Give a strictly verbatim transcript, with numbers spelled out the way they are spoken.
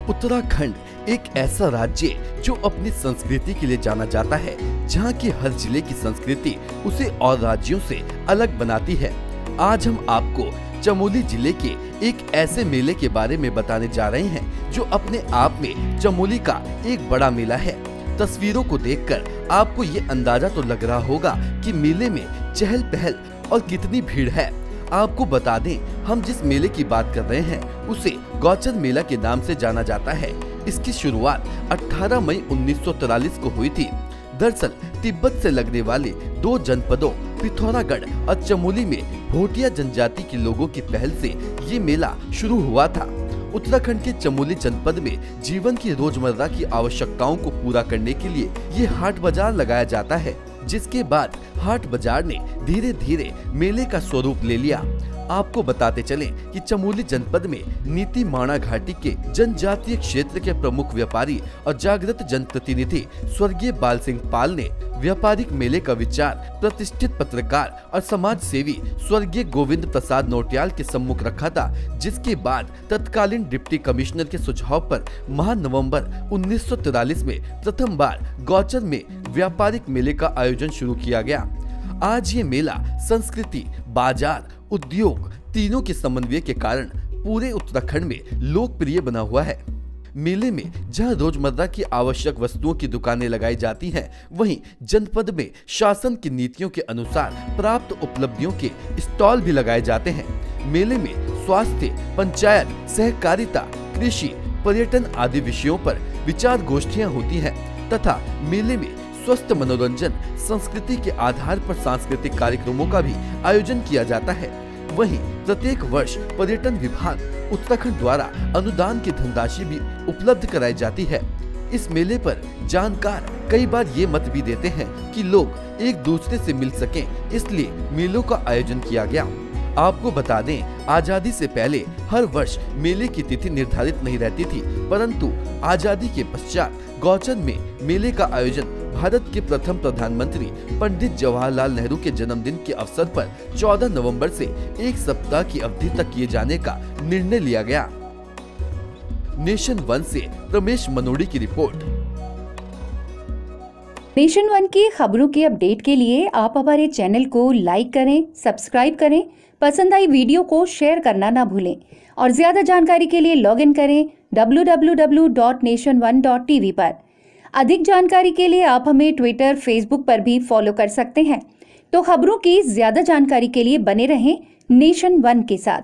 उत्तराखंड एक ऐसा राज्य जो अपनी संस्कृति के लिए जाना जाता है, जहाँ की हर जिले की संस्कृति उसे और राज्यों से अलग बनाती है। आज हम आपको चमोली जिले के एक ऐसे मेले के बारे में बताने जा रहे हैं जो अपने आप में चमोली का एक बड़ा मेला है। तस्वीरों को देखकर आपको ये अंदाजा तो लग रहा होगा कि मेले में चहल पहल और कितनी भीड़ है। आपको बता दें, हम जिस मेले की बात कर रहे हैं उसे गौचर मेला के नाम से जाना जाता है। इसकी शुरुआत अठारह मई उन्नीस सौ तिरालीस को हुई थी। दरअसल तिब्बत से लगने वाले दो जनपदों पिथौरागढ़ और चमोली में भोटिया जनजाति के लोगों की पहल से ये मेला शुरू हुआ था। उत्तराखंड के चमोली जनपद में जीवन की रोजमर्रा की आवश्यकताओं को पूरा करने के लिए ये हाट बाजार लगाया जाता है, जिसके बाद हाट बाजार ने धीरे धीरे मेले का स्वरूप ले लिया। आपको बताते चलें कि चमोली जनपद में नीति माणा घाटी के जनजातीय क्षेत्र के प्रमुख व्यापारी और जागृत जनप्रतिनिधि स्वर्गीय बाल सिंह पाल ने व्यापारिक मेले का विचार प्रतिष्ठित पत्रकार और समाज सेवी स्वर्गीय गोविंद प्रसाद नौटियाल के सम्मुख रखा था, जिसके बाद तत्कालीन डिप्टी कमिश्नर के सुझाव पर माह नवंबर उन्नीस सौ तिरालीस में प्रथम बार गौचर में व्यापारिक मेले का आयोजन शुरू किया गया। आज ये मेला संस्कृति, बाजार, उद्योग तीनों के समन्वय के कारण पूरे उत्तराखंड में लोकप्रिय बना हुआ है। मेले में जहां रोजमर्रा की आवश्यक वस्तुओं की दुकानें लगाई जाती हैं, वहीं जनपद में शासन की नीतियों के अनुसार प्राप्त उपलब्धियों के स्टॉल भी लगाए जाते हैं। मेले में स्वास्थ्य, पंचायत, सहकारिता, कृषि, पर्यटन आदि विषयों पर विचार गोष्ठियां होती हैं तथा मेले में स्वस्थ मनोरंजन, संस्कृति के आधार पर सांस्कृतिक कार्यक्रमों का भी आयोजन किया जाता है। वहीं प्रत्येक वर्ष पर्यटन विभाग उत्तराखंड द्वारा अनुदान की धनराशि भी उपलब्ध कराई जाती है। इस मेले पर जानकार कई बार ये मत भी देते हैं कि लोग एक दूसरे से मिल सकें, इसलिए मेलों का आयोजन किया गया। आपको बता दें, आजादी से पहले हर वर्ष मेले की तिथि निर्धारित नहीं रहती थी, परंतु आजादी के पश्चात गौचर में मेले का आयोजन भारत के प्रथम प्रधानमंत्री पंडित जवाहरलाल नेहरू के जन्मदिन के अवसर पर चौदह नवंबर से एक सप्ताह की अवधि तक किए जाने का निर्णय लिया गया। नेशन वन से रमेश मनोड़ी की रिपोर्ट। नेशन वन की खबरों की अपडेट के लिए आप हमारे चैनल को लाइक करें, सब्सक्राइब करें, पसंद आई वीडियो को शेयर करना ना भूलें और ज्यादा जानकारी के लिए लॉग इन करें W W W dot nation one dot T V पर। अधिक जानकारी के लिए आप हमें ट्विटर, फेसबुक पर भी फॉलो कर सकते हैं। तो खबरों की ज्यादा जानकारी के लिए बने रहें नेशन वन के साथ।